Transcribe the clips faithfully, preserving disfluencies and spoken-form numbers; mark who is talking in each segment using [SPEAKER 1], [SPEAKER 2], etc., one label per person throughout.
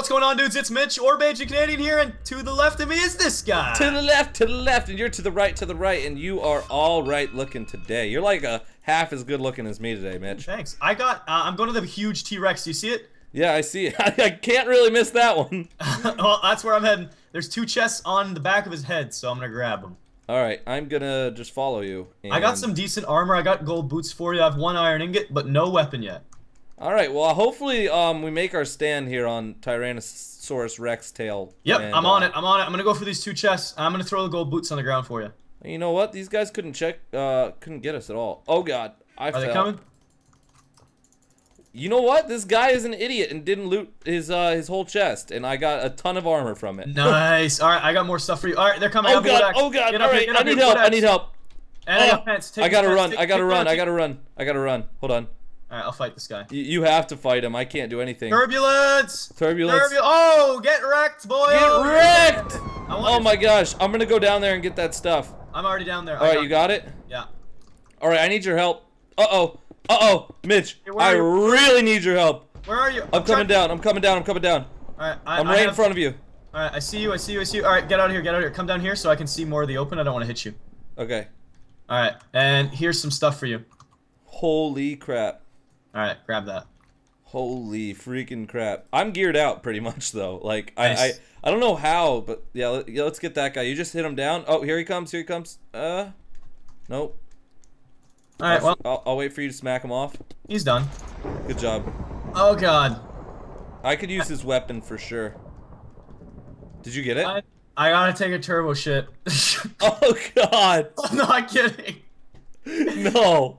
[SPEAKER 1] what's going on, dudes? It's Mitch, Orbage Canadian here, and to the left of me is this guy.
[SPEAKER 2] To the left, to the left, and you're to the right, to the right, and you are all right looking today. You're like a half as good looking as me today, Mitch.
[SPEAKER 1] Thanks. I got, uh, I'm going to the huge T-Rex. Do you see it?
[SPEAKER 2] Yeah, I see it. I can't really miss that one.
[SPEAKER 1] Well, that's where I'm heading. There's two chests on the back of his head, so I'm going to grab them.
[SPEAKER 2] Alright, I'm gonna just follow you. And...
[SPEAKER 1] I got some decent armor. I got gold boots for you. I have one iron ingot, but no weapon yet.
[SPEAKER 2] Alright, well, hopefully um, we make our stand here on Tyrannosaurus Rex tail.
[SPEAKER 1] Yep,
[SPEAKER 2] and,
[SPEAKER 1] I'm on
[SPEAKER 2] uh,
[SPEAKER 1] it. I'm on it. I'm going to go for these two chests. I'm going to throw the gold boots on the ground for you.
[SPEAKER 2] You know what? These guys couldn't check, uh, couldn't get us at all. Oh god, I
[SPEAKER 1] Are
[SPEAKER 2] fell.
[SPEAKER 1] they coming?
[SPEAKER 2] You know what? This guy is an idiot and didn't loot his uh, his whole chest, and I got a ton of armor from it.
[SPEAKER 1] Nice. All right, I got more stuff for you. All right, they're coming.
[SPEAKER 2] Oh god! Oh god! All right, I need help. I need help.
[SPEAKER 1] And I got pants.
[SPEAKER 2] I gotta run. I gotta run. I gotta run. I gotta run. Hold on.
[SPEAKER 1] All right, I'll fight this guy.
[SPEAKER 2] You, you have to fight him. I can't do anything.
[SPEAKER 1] Turbulence.
[SPEAKER 2] Turbulence.
[SPEAKER 1] Turbu oh, get wrecked, boy.
[SPEAKER 2] Get wrecked! Oh my gosh! I'm gonna go down there and get that stuff.
[SPEAKER 1] I'm already down there.
[SPEAKER 2] All right, you got it.
[SPEAKER 1] Yeah.
[SPEAKER 2] All right, I need your help. Uh oh. Uh oh, Mitch.
[SPEAKER 1] Hey,
[SPEAKER 2] I really need your help.
[SPEAKER 1] Where are you?
[SPEAKER 2] I'm, I'm coming down. I'm coming down. I'm coming down.
[SPEAKER 1] All right, I,
[SPEAKER 2] I'm
[SPEAKER 1] I
[SPEAKER 2] right
[SPEAKER 1] have...
[SPEAKER 2] in front of you.
[SPEAKER 1] All right, I see you. I see you. I see you. All right, get out of here. Get out of here. Come down here so I can see more of the open. I don't want to hit you.
[SPEAKER 2] Okay.
[SPEAKER 1] All right, and here's some stuff for you.
[SPEAKER 2] Holy crap.
[SPEAKER 1] All right, grab that.
[SPEAKER 2] Holy freaking crap. I'm geared out pretty much though. Like
[SPEAKER 1] nice.
[SPEAKER 2] I, I I don't know how, but yeah, let, yeah, let's get that guy. You just hit him down. Oh, here he comes. Here he comes. Uh, nope.
[SPEAKER 1] All right, well,
[SPEAKER 2] I'll, I'll wait for you to smack him off.
[SPEAKER 1] He's done.
[SPEAKER 2] Good job.
[SPEAKER 1] Oh god.
[SPEAKER 2] I could use his weapon for sure. Did you get it?
[SPEAKER 1] I, I gotta take a turbo shit.
[SPEAKER 2] Oh god.
[SPEAKER 1] I'm not kidding.
[SPEAKER 2] No.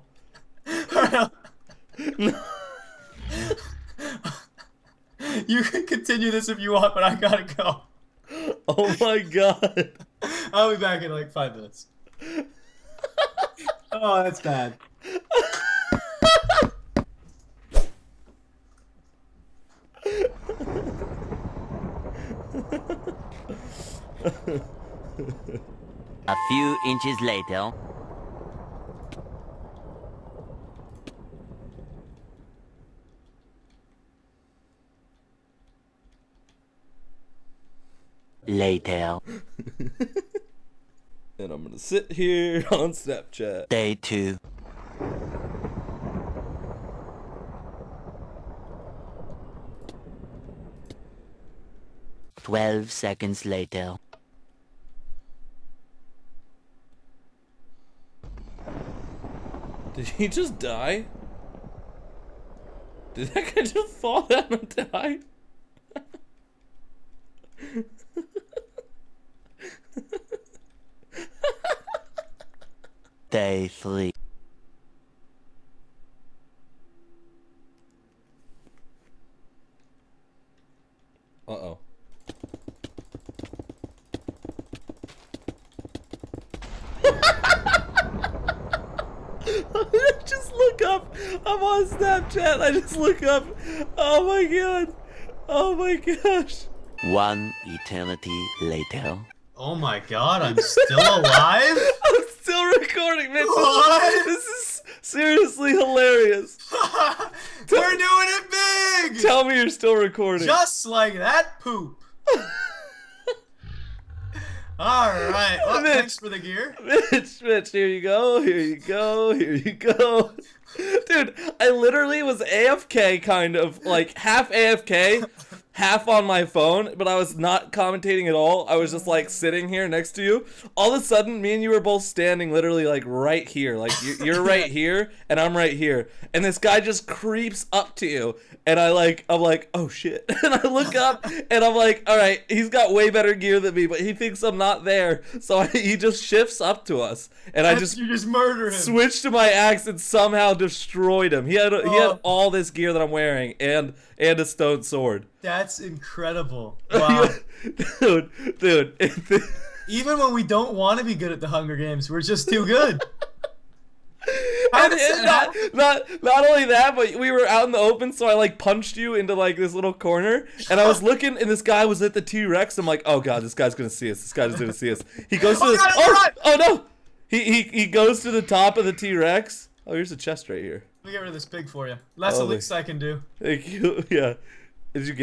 [SPEAKER 2] No.
[SPEAKER 1] You can continue this if you want, but I gotta go.
[SPEAKER 2] Oh my god.
[SPEAKER 1] I'll be back in like five minutes. Oh, that's bad.
[SPEAKER 3] A few inches later. Later.
[SPEAKER 2] And I'm gonna sit here on Snapchat.
[SPEAKER 3] Day two. Twelve seconds later.
[SPEAKER 2] Did he just die? Did that guy just fall down and die?
[SPEAKER 3] Day three.
[SPEAKER 2] Uh-oh. Just look up. I'm on Snapchat. I just look up. Oh my god. Oh my gosh.
[SPEAKER 3] One eternity later.
[SPEAKER 1] Oh my god, I'm still alive?
[SPEAKER 2] I'm still recording, Mitch.
[SPEAKER 1] What?
[SPEAKER 2] This is seriously hilarious.
[SPEAKER 1] We're doing it big!
[SPEAKER 2] Tell me you're still recording.
[SPEAKER 1] Just like that poop. Alright, well,
[SPEAKER 2] Mitch,
[SPEAKER 1] thanks for the gear.
[SPEAKER 2] Mitch, Mitch, here you go, here you go, here you go. Dude, I literally was A F K, kind of, like, half A F K, half on my phone, but I was not commentating at all. I was just, like, sitting here next to you. All of a sudden, me and you were both standing literally, like, right here. Like, you're right here, and I'm right here. And this guy just creeps up to you, and I, like, I'm like, oh, shit. And I look up, and I'm like, all right, he's got way better gear than me, but he thinks I'm not there, so I, he just shifts up to us. And I just,
[SPEAKER 1] you just murder him.
[SPEAKER 2] Switched to my axe and somehow destroyed him. He had
[SPEAKER 1] oh.
[SPEAKER 2] he had all this gear that I'm wearing and and a stone sword.
[SPEAKER 1] That's incredible. Wow.
[SPEAKER 2] dude, dude.
[SPEAKER 1] Even when we don't want to be good at the Hunger Games, we're just too good.
[SPEAKER 2] and, and not, not not only that, but we were out in the open, so I like punched you into like this little corner, and I was looking, and this guy was at the T-Rex. I'm like, oh god, this guy's gonna see us. This guy's gonna see us. He goes to
[SPEAKER 1] oh,
[SPEAKER 2] the
[SPEAKER 1] god,
[SPEAKER 2] oh,
[SPEAKER 1] right.
[SPEAKER 2] oh no, he he he goes to the top of the T-Rex. Oh, here's a chest right here.
[SPEAKER 1] Let me get rid of this pig for you. That's
[SPEAKER 2] oh,
[SPEAKER 1] the least I can do.
[SPEAKER 2] Thank you. Yeah. Did you get him?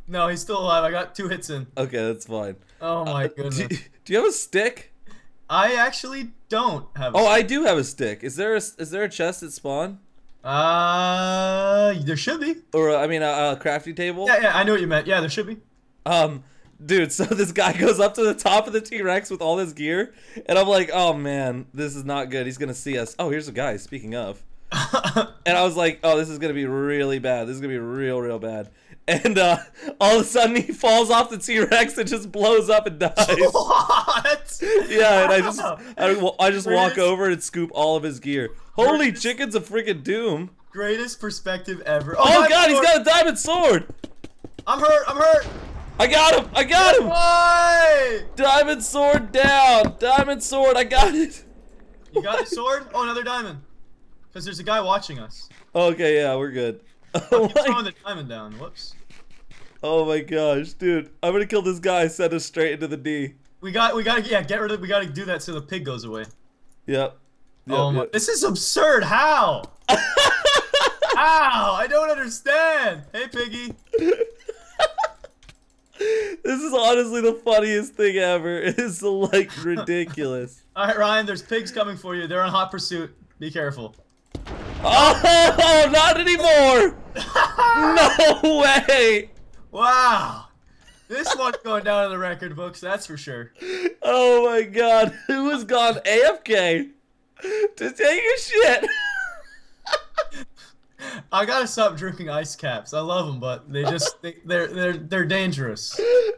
[SPEAKER 1] No, he's still alive. I got two hits in.
[SPEAKER 2] Okay, that's fine.
[SPEAKER 1] Oh my
[SPEAKER 2] Uh,
[SPEAKER 1] goodness.
[SPEAKER 2] Do, do you have a stick?
[SPEAKER 1] I actually don't have. A
[SPEAKER 2] Oh, I do have a stick. Is there a is there a chest at spawn?
[SPEAKER 1] Uh, there should be.
[SPEAKER 2] Or uh, I mean, a, a crafting table?
[SPEAKER 1] Yeah, yeah, I know what you meant. Yeah, there should be.
[SPEAKER 2] Um, dude, so this guy goes up to the top of the T-Rex with all his gear, and I'm like, oh man, this is not good. He's gonna see us. Oh, here's a guy. Speaking of, and I was like, oh, this is gonna be really bad. This is gonna be real, real bad. And uh, all of a sudden, he falls off the T-Rex and just blows up and dies.
[SPEAKER 1] What?
[SPEAKER 2] Yeah, and I just, I, I just walk
[SPEAKER 1] Greatest-
[SPEAKER 2] over and scoop all of his gear. Holy chicken's a freaking doom!
[SPEAKER 1] Greatest perspective ever.
[SPEAKER 2] Oh
[SPEAKER 1] my
[SPEAKER 2] god, he's
[SPEAKER 1] lord.
[SPEAKER 2] got a diamond sword!
[SPEAKER 1] I'm hurt. I'm hurt.
[SPEAKER 2] I got him! I got him!
[SPEAKER 1] Why?
[SPEAKER 2] Diamond sword down! Diamond sword, I got it!
[SPEAKER 1] You got the sword? Oh, another diamond. Because there's a guy watching us.
[SPEAKER 2] Okay, yeah, we're good.
[SPEAKER 1] Oh,
[SPEAKER 2] Oh
[SPEAKER 1] keep throwing
[SPEAKER 2] my,
[SPEAKER 1] the diamond down. Whoops.
[SPEAKER 2] oh my gosh, dude. I'm gonna kill this guy, send him straight into the D.
[SPEAKER 1] We got. We gotta. Yeah, get rid of. We gotta do that so the pig goes away.
[SPEAKER 2] Yep. Yep,
[SPEAKER 1] Oh my.
[SPEAKER 2] yep.
[SPEAKER 1] This is absurd. How? How? I don't understand. Hey, piggy.
[SPEAKER 2] This is honestly the funniest thing ever. It is like ridiculous.
[SPEAKER 1] All right, Ryan. There's pigs coming for you. They're on hot pursuit. Be careful.
[SPEAKER 2] Oh, not anymore! No way!
[SPEAKER 1] Wow. This one's going down in the record books. That's for sure.
[SPEAKER 2] Oh my god, who has gone A F K to take a shit?
[SPEAKER 1] I gotta stop drinking ice caps. I love them, but they just they, they're they're they're dangerous.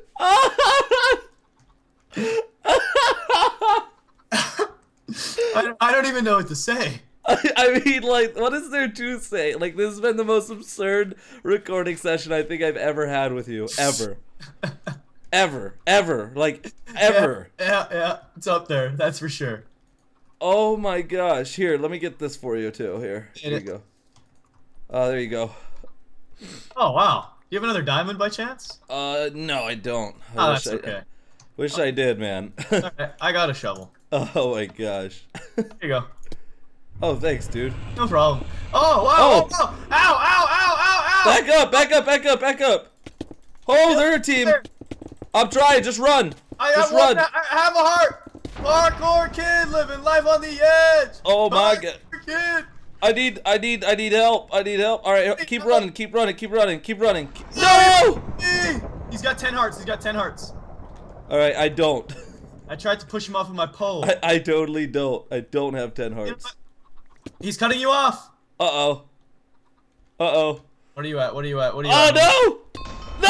[SPEAKER 1] I, don't- I don't even know what to say.
[SPEAKER 2] I, I mean, like, what is there to say? Like, this has been the most absurd recording session I think I've ever had with you. Ever. Ever. Ever. Like, ever.
[SPEAKER 1] Yeah, yeah, yeah, it's up there. That's for sure.
[SPEAKER 2] Oh my gosh. Here, let me get this for you, too. Here. Here you go. Oh, there you go.
[SPEAKER 1] Oh wow. You have another diamond by chance?
[SPEAKER 2] Uh, no, I don't. I
[SPEAKER 1] Oh,
[SPEAKER 2] wish
[SPEAKER 1] that's
[SPEAKER 2] I,
[SPEAKER 1] okay.
[SPEAKER 2] Wish I did, man.
[SPEAKER 1] Alright, I got a shovel.
[SPEAKER 2] Oh my gosh.
[SPEAKER 1] Here you go.
[SPEAKER 2] Oh, thanks, dude.
[SPEAKER 1] No problem. Oh wow!
[SPEAKER 2] Oh.
[SPEAKER 1] Oh, oh. Ow! Ow! Ow! Ow! Ow!
[SPEAKER 2] Back up, back up, back up, back up. Oh, they're a team.
[SPEAKER 1] There.
[SPEAKER 2] I'm trying, just run.
[SPEAKER 1] I
[SPEAKER 2] Just
[SPEAKER 1] have one.
[SPEAKER 2] run.
[SPEAKER 1] I have a heart. Hardcore kid living life on the edge.
[SPEAKER 2] Oh my god.
[SPEAKER 1] Hardcore kid.
[SPEAKER 2] I need, I need, I need help. I need help. All right, keep running, keep running, keep running, keep running. No!
[SPEAKER 1] He's got ten hearts. He's got ten hearts.
[SPEAKER 2] All right, I don't.
[SPEAKER 1] I tried to push him off with my pole.
[SPEAKER 2] I, I totally don't. I don't have ten
[SPEAKER 1] You know
[SPEAKER 2] hearts.
[SPEAKER 1] what? He's cutting you off.
[SPEAKER 2] Uh oh. Uh oh.
[SPEAKER 1] What are you at? What are you at? What are you
[SPEAKER 2] Oh
[SPEAKER 1] at?
[SPEAKER 2] no! No!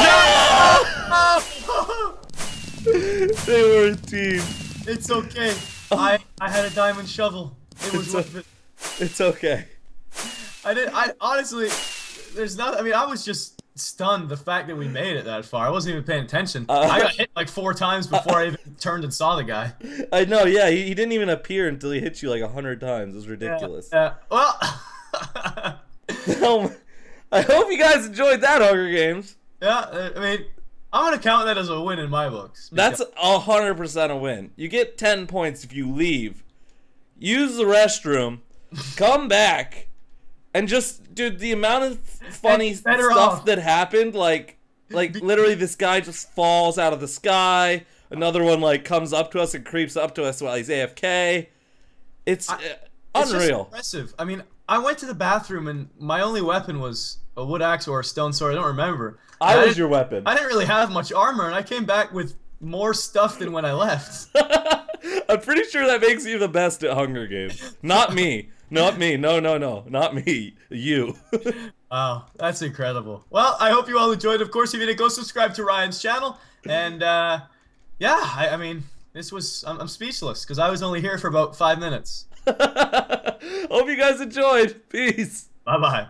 [SPEAKER 1] Oh!
[SPEAKER 2] They were a team.
[SPEAKER 1] It's okay. I I had a diamond shovel. It was
[SPEAKER 2] It's
[SPEAKER 1] worth
[SPEAKER 2] a-
[SPEAKER 1] it.
[SPEAKER 2] It's okay.
[SPEAKER 1] I did. I honestly, there's not. I mean, I was just stunned the fact that we made it that far. I wasn't even paying attention.
[SPEAKER 2] Uh,
[SPEAKER 1] I got hit like four times before I even turned and saw the guy.
[SPEAKER 2] I know. Yeah, he, he didn't even appear until he hit you like a hundred times. It was ridiculous.
[SPEAKER 1] Yeah. Well.
[SPEAKER 2] Oh, I hope you guys enjoyed that Hunger Games.
[SPEAKER 1] Yeah. uh, I mean, I'm gonna count that as a win in my books.
[SPEAKER 2] That's a hundred percent a win. You get ten points if you leave, use the restroom, come back, and just, dude, the amount of funny
[SPEAKER 1] And better
[SPEAKER 2] stuff
[SPEAKER 1] off.
[SPEAKER 2] that happened, like, like literally this guy just falls out of the sky. Another one like comes up to us and creeps up to us while he's A F K. It's, uh,
[SPEAKER 1] It's just
[SPEAKER 2] unreal.
[SPEAKER 1] impressive. I mean, I went to the bathroom and my only weapon was a wood axe or a stone sword. I don't remember.
[SPEAKER 2] I
[SPEAKER 1] And
[SPEAKER 2] was
[SPEAKER 1] didn't-
[SPEAKER 2] your weapon.
[SPEAKER 1] I didn't really have much armor, and I came back with more stuff than when I left.
[SPEAKER 2] I'm pretty sure that makes you the best at Hunger Games. Not me. Not me. No, no, no. Not me. You.
[SPEAKER 1] Wow, that's incredible. Well, I hope you all enjoyed. Of course, if you did, go subscribe to Ryan's channel. And, uh, yeah, I, I mean, this was, I'm, I'm speechless, because I was only here for about five minutes.
[SPEAKER 2] Hope you guys enjoyed. Peace.
[SPEAKER 1] Bye-bye.